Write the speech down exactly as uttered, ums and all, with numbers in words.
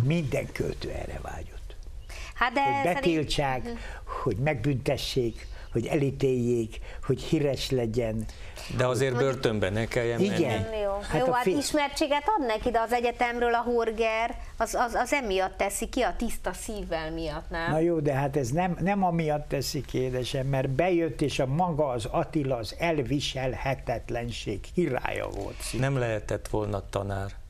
minden költő erre vágyott. Hát de hogy betiltsák, szerint... hogy megbüntessék, hogy elítéljék, hogy híres legyen. De azért börtönben ne kelljen menni. Igen. Jó, Hát Jó, a hát fi- ismertséget ad neki, de az egyetemről a horger, az, az, az emiatt teszi ki, a tiszta szívvel miatt, nem? Na jó, de hát ez nem, nem amiatt teszi ki, édesem, mert bejött, és a maga az Attila az elviselhetetlenség királya volt. Nem lehetett volna tanár.